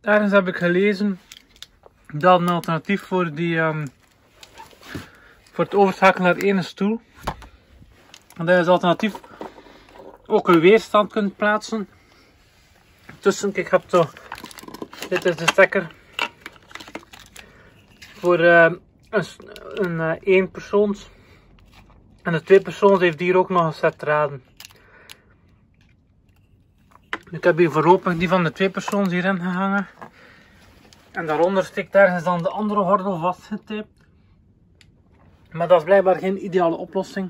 Ergens heb ik gelezen dat een alternatief voor voor het overschakelen naar één stoel, dat je als alternatief ook een weerstand kunt plaatsen tussen. Kijk, ik heb zo, dit is de stekker voor een eenpersoons, en de tweepersoons heeft hier ook nog een set draden. Ik heb hier voorlopig die van de tweepersoons hierin gehangen. En daaronder steekt ergens dan de andere gordel vastgetaped. Maar dat is blijkbaar geen ideale oplossing.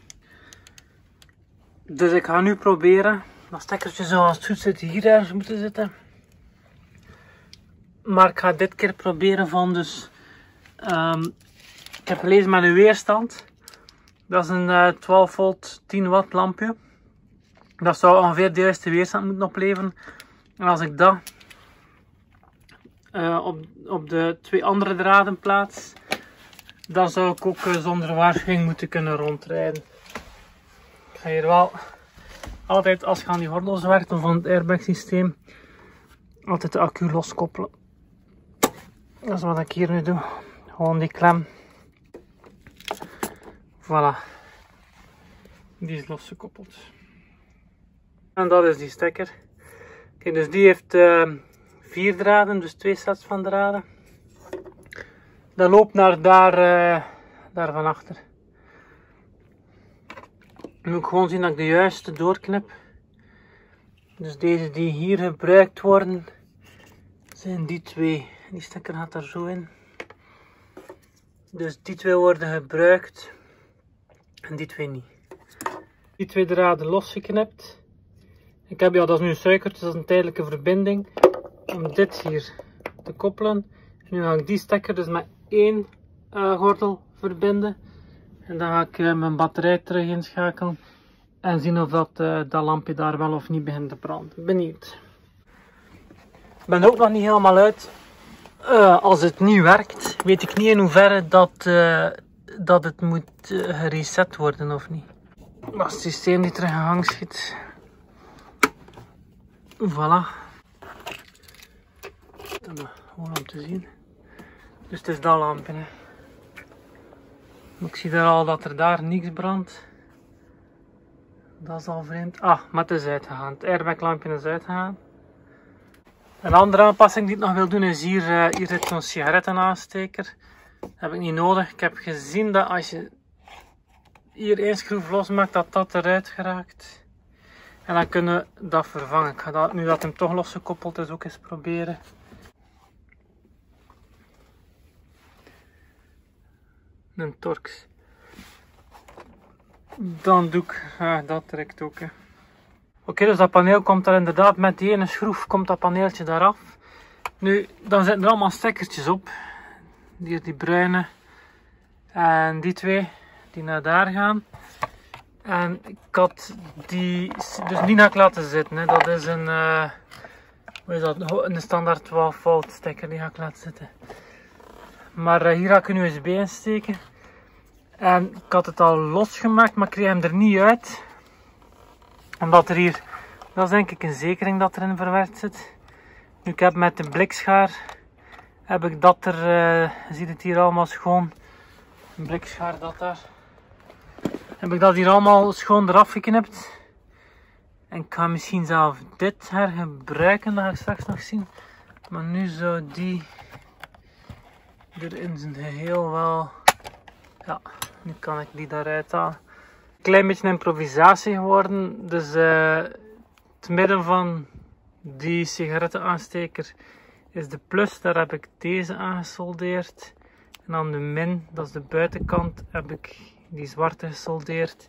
Dus ik ga nu proberen. Dat stekkertje zoals het goed zit hier ergens moeten zitten. Maar ik ga dit keer proberen van dus... ik heb gelezen met een weerstand. Dat is een 12 volt 10 watt lampje. Dat zou ongeveer de juiste weerstand moeten opleveren. En als ik dat op de twee andere draden plaats, dan zou ik ook zonder waarschuwing moeten kunnen rondrijden. Ik ga hier wel altijd, als je aan die gordels werkt van het airbag systeem, altijd de accu loskoppelen. Dat is wat ik hier nu doe. Gewoon die klem. Voilà. Die is losgekoppeld. En dat is die stekker. Kijk, dus die heeft 4 draden, dus 2 sets van draden. Dat loopt naar daar van achter. Nu moet ik gewoon zien dat ik de juiste doorknip. Dus deze die hier gebruikt worden, zijn die twee. Die stekker gaat daar zo in. Dus die twee worden gebruikt en die twee niet. Die twee draden losgeknipt. Ik heb, ja, dat is nu een suikertje, dat is een tijdelijke verbinding. Om dit hier te koppelen. Nu ga ik die stekker dus met 1 gordel verbinden. En dan ga ik mijn batterij terug inschakelen. En zien of dat lampje daar wel of niet begint te branden. Benieuwd. Ik ben er ook nog niet helemaal uit. Als het niet werkt, weet ik niet in hoeverre dat het moet gereset worden of niet. Als het systeem niet terug in gang schiet. Voilà. Dan gewoon om te zien. Dus het is dat lampje. Hè. Ik zie daar al dat er daar niks brandt. Dat is al vreemd. Ah, maar het is uitgegaan. Het airbaglampje is uitgegaan. Een andere aanpassing die ik nog wil doen is hier zit zo'n sigarettenaansteker. Dat heb ik niet nodig. Ik heb gezien dat als je hier 1 schroef losmaakt, dat dat eruit geraakt. En dan kunnen we dat vervangen. Ik ga dat, nu dat hem toch losgekoppeld is, ook eens proberen. Een Torx. Dan doe ik, dat trekt ook. Oké, dus dat paneel komt er inderdaad met die ene schroef, komt dat paneeltje daar af. Nu, dan zitten er allemaal stekkertjes op. Hier die bruine. En die twee, die naar daar gaan. En ik had die dus niet naar laten zitten. Hè. Dat is een, hoe is dat? Een standaard 12 volt stekker, die ga ik laten zitten. Maar hier ga ik een USB in steken. En ik had het al losgemaakt, maar ik kreeg hem er niet uit. Omdat er hier, dat is denk ik een zekering dat erin verwerkt zit. Nu, ik heb met de blikschaar, heb ik dat er, je ziet het hier allemaal schoon. Een blikschaar dat daar. Heb ik dat hier allemaal schoon eraf geknipt. En ik ga misschien zelf dit hergebruiken, dat ga ik straks nog zien. Maar nu zou die er in zijn geheel wel, ja, nu kan ik die daaruit halen. Een klein beetje een improvisatie geworden, dus te midden van die sigarettenaansteker is de plus, daar heb ik deze aangesoldeerd. En aan de min, dat is de buitenkant, heb ik die zwarte gesoldeerd.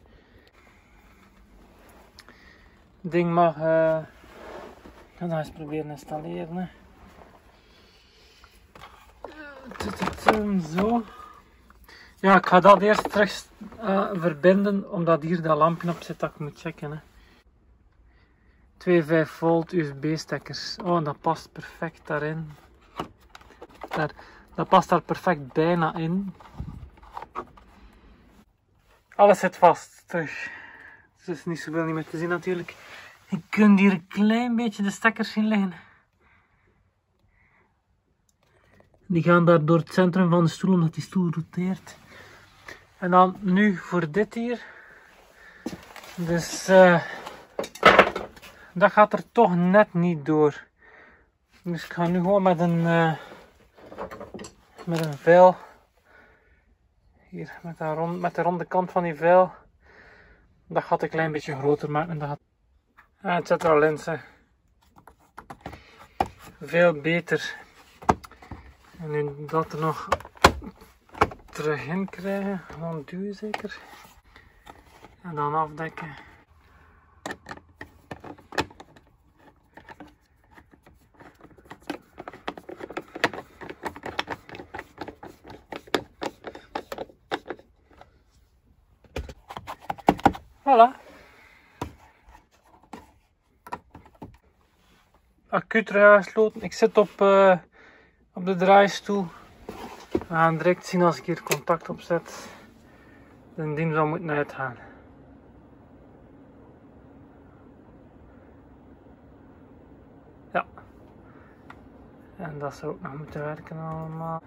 Het ding mag, ik ga dat eens proberen installeren. Hè. Zo. Ja, ik ga dat eerst terug verbinden, omdat hier dat lampje op zit dat ik moet checken. Hè. 2 5 volt USB stekkers. Oh, dat past perfect daarin. Dat past daar perfect bijna in. Alles zit vast terug. Dus er is niet zoveel niet meer te zien natuurlijk. Je kunt hier een klein beetje de stekkers zien liggen. Die gaan daar door het centrum van de stoel, omdat die stoel roteert. En dan nu voor dit hier. Dus dat gaat er toch net niet door. Dus ik ga nu gewoon met een vijl. Hier, met de ronde kant van die vijl. Dat gaat een klein beetje groter maken. En het zit er al in. Veel beter. En nu dat er nog terug in krijgen. Gewoon duwen zeker. En dan afdekken. Voilà. Accu terug aangesloten. Ik zit op de draaistoel. We gaan direct zien als ik hier contact op zet. De diem zou moeten uitgaan. Ja. En dat zou ook nog moeten werken allemaal.